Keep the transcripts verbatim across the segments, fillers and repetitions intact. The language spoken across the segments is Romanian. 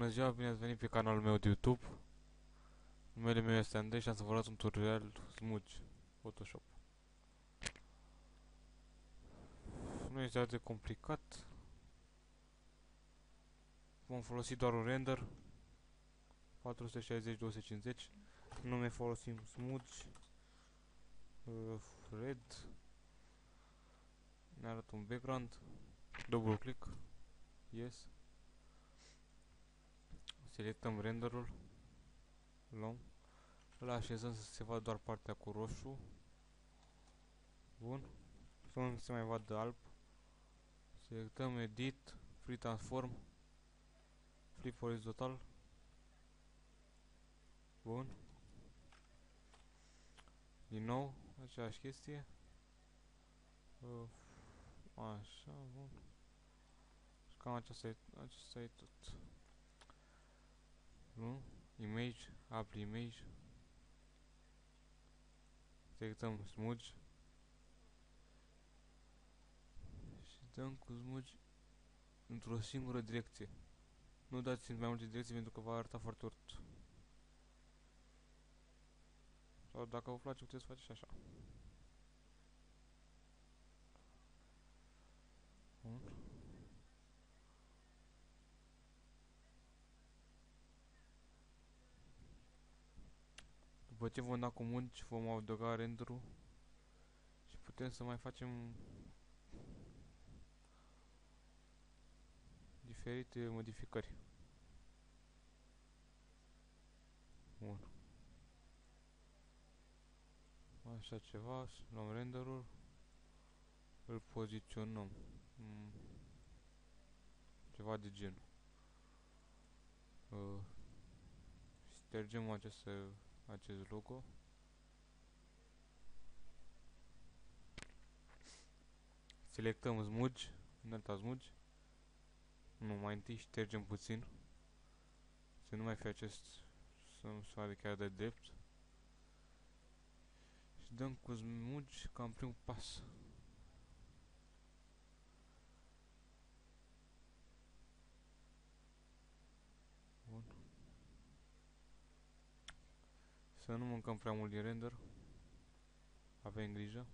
Bună ziua, bine ați venit pe canalul meu de YouTube. Numele meu este Andrei și am să vă arăt un tutorial Smudge Photoshop. Nu este atât de complicat. Vom folosi doar un render patru sute șaizeci două sute cincizeci. Nu mai folosim Smudge uh, Red. Ne arată un background. Double click. Yes. Selectăm renderul. Luăm. Îl așezăm să se vadă doar partea cu roșu. Bun. Să nu se mai vadă alb. Selectăm Edit, Free Transform, Flip Horizontal. Bun. Din nou, aceeași chestie. Uh, așa, bun. Și cam aceasta e, aceasta e tot. Bun. Image, Apply Image. Selectăm Smudge. Și dăm cu Smudge într-o singură direcție. Nu dați în mai multe direcții pentru că va arăta foarte urât. Sau dacă vă place puteți face și așa. Bun. După ce vom da cu munci, vom adăuga render-ul și putem să mai facem diferite modificări. Bun. Așa ceva, luăm render-ul, îl poziționăm. Mm. Ceva de genul. Uh, ștergem acest, acest logo. Selectăm Smudge, înalta Smudge. Nu, mai întâi ștergem puțin. Să nu mai fie acest, să nu se vadă chiar de drept. Și dăm cu Smudge cam primul pas. Bun. Să nu mâncăm prea mult din render. Avem grijă.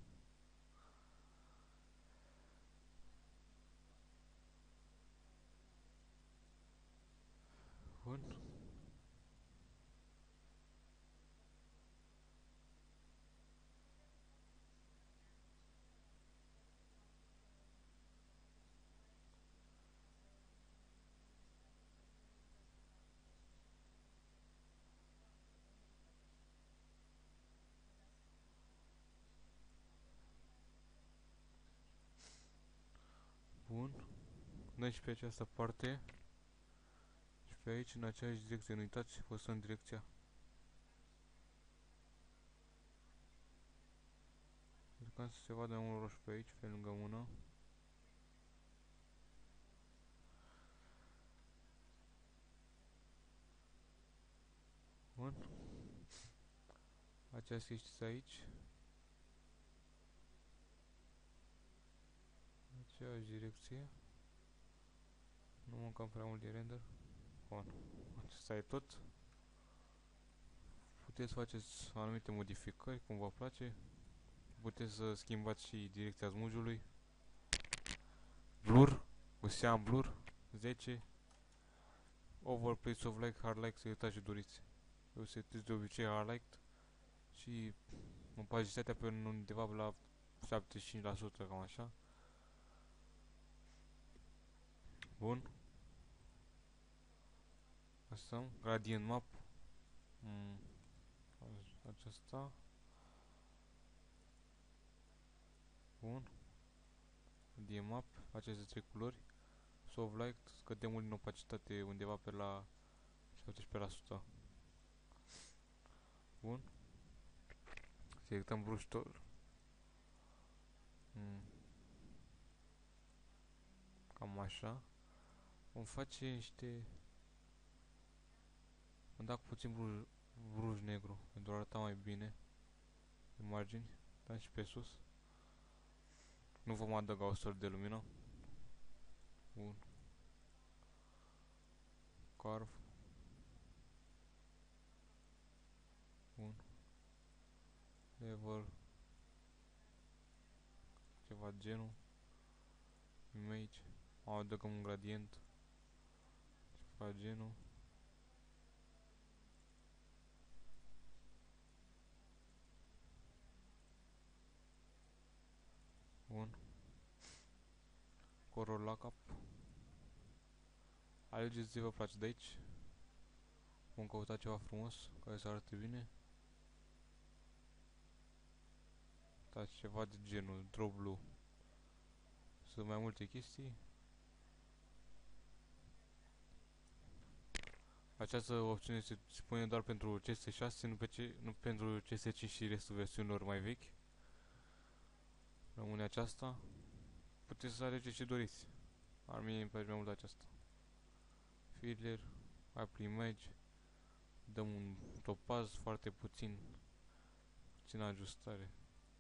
Bun. Bun. Dăm și pe această parte. Și pe aici, în aceeași direcție. Nu uitați, păsăm direcția. Încercăm să se vadă mai mult roșu pe aici, pe lângă mână. Bun. Aceasta este aici. Aceeași direcție. Nu mâncăm prea mult de render. Bun. Acesta e tot. Puteți faceți anumite modificări, cum vă place. Puteți să schimbați și direcția smudge-ului. Blur, cu seam blur, zece. Overplay, soft light, hard light, să uitați ce doriți. Eu setez de obicei hard light și opacitatea pe undeva la șaptezeci și cinci la sută, cam așa. Bun. Asta, gradient map. Mm. Aceasta. Bun. Gradient map, aceste trei culori. Soft light, scădem mult din opacitate undeva pe la șaptesprezece la sută. Bun. Selectăm brush tool. Mm. Cam așa. Vom face niște... Am dat cu puțin bruj, bruj negru pentru a arăta mai bine pe margini. Dăm și pe sus. Nu vom adăuga o soră de lumină. Bun. Cu Carve. Bun. Level. Ceva genul. Image. Adăugăm un gradient. Ceva genul. Bun. Color lockup. Alegeți ce vă place de aici. Vom căuta ceva frumos, care să arate bine. Uitați, ceva de genul drop blue. Sunt mai multe chestii. Această opțiune se pune doar pentru C S șase, nu, pe C, nu pentru C S cinci și restul versiunilor mai vechi. Rămâne aceasta. Puteți să alegeți ce doriți. Ar mie îmi place mai mult aceasta. Filler, Apple Image. Dăm un topaz foarte puțin. Puțină ajustare.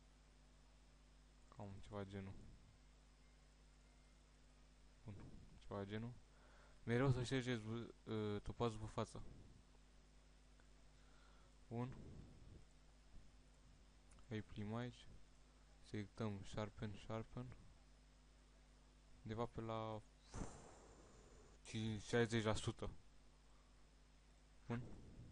Cam ceva genul. Bun, ceva genul. Mereu să ștergeți uh, topazul pe față. Bun. Apple Image. Selectăm Sharpen, Sharpen. Undeva pe la șaizeci la sută. Bun.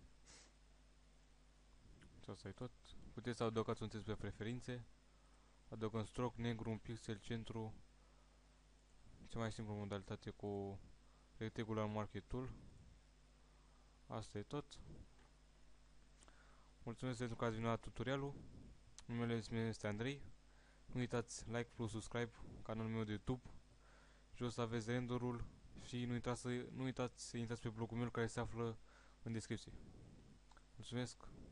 Și asta e tot. Puteți să adăugați un test pe preferințe. Adăugăm stroke, negru, un pixel, centru. Cea mai simplă modalitate cu Rectangular Marquee Tool. Asta e tot. Mulțumesc pentru că ați venit la tutorialul. Numele meu este Andrei. Nu uitați like plus subscribe canalul meu de YouTube. Jos aveți renderul și nu uitați să, nu uitați să intrați pe blogul meu care se află în descripție. Mulțumesc!